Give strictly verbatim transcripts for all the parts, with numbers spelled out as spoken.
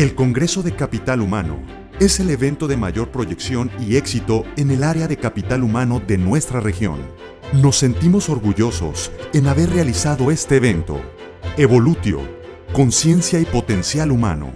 El Congreso de Capital Humano es el evento de mayor proyección y éxito en el área de capital humano de nuestra región. Nos sentimos orgullosos en haber realizado este evento. Evolutio, conciencia y potencial humano.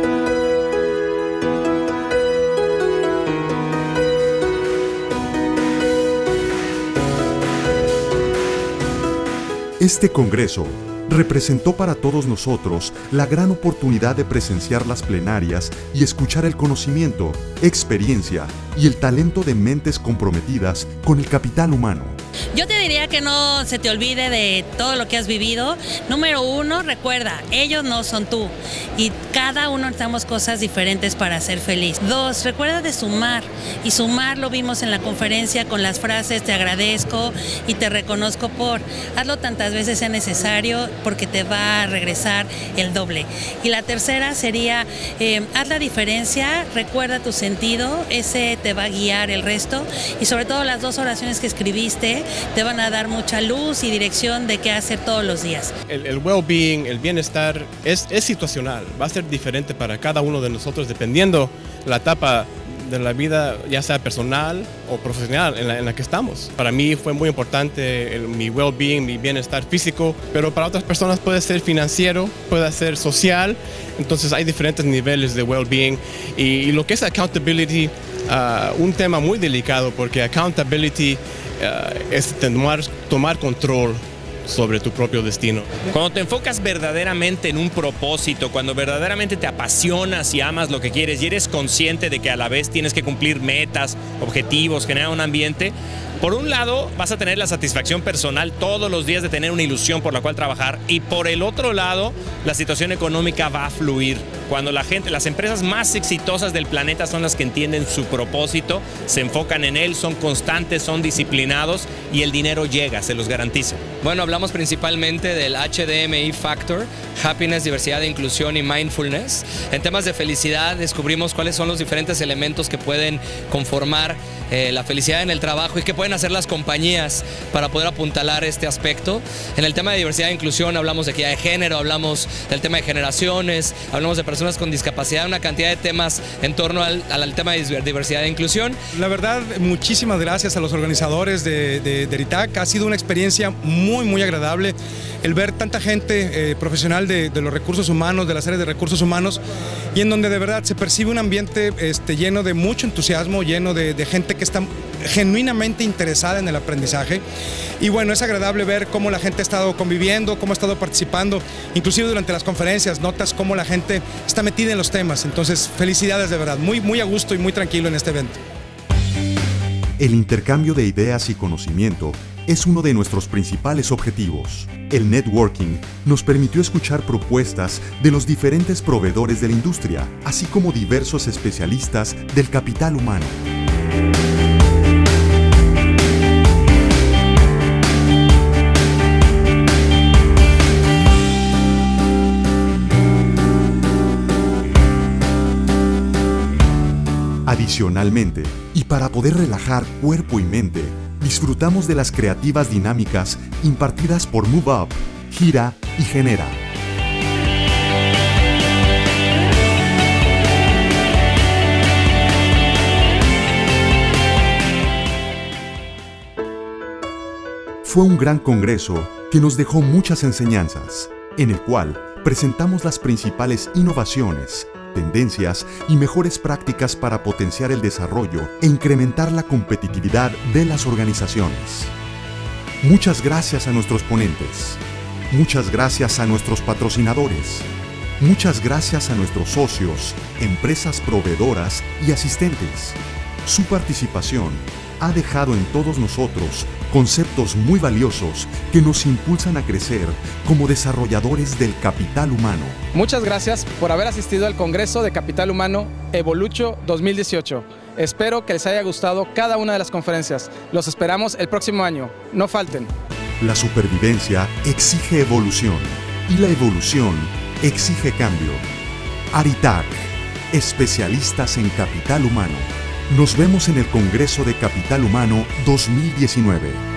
Este congreso representó para todos nosotros la gran oportunidad de presenciar las plenarias y escuchar el conocimiento, experiencia y el talento de mentes comprometidas con el capital humano. Yo te diría que no se te olvide de todo lo que has vivido. Número uno, recuerda, ellos no son tú y cada uno necesitamos cosas diferentes para ser feliz. Dos, recuerda de sumar, y sumar lo vimos en la conferencia con las frases te agradezco y te reconozco por. Hazlo tantas veces sea necesario porque te va a regresar el doble. Y la tercera sería eh, haz la diferencia, recuerda tu sentido, ese te va a guiar el resto, y sobre todo las dos oraciones que escribiste te van a dar mucha luz y dirección de qué hacer todos los días. El, el well-being, el bienestar es, es situacional, va a ser diferente para cada uno de nosotros dependiendo la etapa de la vida, ya sea personal o profesional en la, en la que estamos. Para mí fue muy importante el, mi well-being, mi bienestar físico, pero para otras personas puede ser financiero, puede ser social, entonces hay diferentes niveles de well-being y, y lo que es accountability, uh, un tema muy delicado porque accountability uh, es tomar, tomar control sobre tu propio destino. Cuando te enfocas verdaderamente en un propósito, cuando verdaderamente te apasionas y amas lo que quieres y eres consciente de que a la vez tienes que cumplir metas, objetivos, generar un ambiente, por un lado vas a tener la satisfacción personal todos los días de tener una ilusión por la cual trabajar, y por el otro lado la situación económica va a fluir. Cuando la gente, las empresas más exitosas del planeta son las que entienden su propósito, se enfocan en él, son constantes, son disciplinados y el dinero llega, se los garantizo. Bueno, hablamos principalmente del H D M I Factor, Happiness, Diversidad, Inclusión y Mindfulness. En temas de felicidad descubrimos cuáles son los diferentes elementos que pueden conformar eh, la felicidad en el trabajo y qué pueden hacer las compañías para poder apuntalar este aspecto. En el tema de diversidad e inclusión hablamos de equidad de género, hablamos del tema de generaciones, hablamos de personas con discapacidad, una cantidad de temas en torno al, al tema de diversidad e inclusión. La verdad, muchísimas gracias a los organizadores de, de, de ERITAC. Ha sido una experiencia muy, muy agradable el ver tanta gente eh, profesional de, de los recursos humanos, de las áreas de recursos humanos, y en donde de verdad se percibe un ambiente este, lleno de mucho entusiasmo, lleno de, de gente que está genuinamente interesada en el aprendizaje. Y bueno, es agradable ver cómo la gente ha estado conviviendo, cómo ha estado participando, inclusive durante las conferencias, notas cómo la gente está metida en los temas. Entonces, felicidades de verdad, muy, muy a gusto y muy tranquilo en este evento. El intercambio de ideas y conocimiento es uno de nuestros principales objetivos. El networking nos permitió escuchar propuestas de los diferentes proveedores de la industria, así como diversos especialistas del capital humano. Adicionalmente, y para poder relajar cuerpo y mente, disfrutamos de las creativas dinámicas impartidas por Move Up, Gira y Genera. Fue un gran congreso que nos dejó muchas enseñanzas, en el cual presentamos las principales innovaciones, tendencias y mejores prácticas para potenciar el desarrollo e incrementar la competitividad de las organizaciones. Muchas gracias a nuestros ponentes. Muchas gracias a nuestros patrocinadores. Muchas gracias a nuestros socios, empresas proveedoras y asistentes. Su participación ha dejado en todos nosotros conceptos muy valiosos que nos impulsan a crecer como desarrolladores del capital humano. Muchas gracias por haber asistido al Congreso de Capital Humano Evolutio dos mil dieciocho. Espero que les haya gustado cada una de las conferencias. Los esperamos el próximo año. No falten. La supervivencia exige evolución y la evolución exige cambio. ERITAC, especialistas en capital humano. Nos vemos en el Congreso de Capital Humano dos mil diecinueve.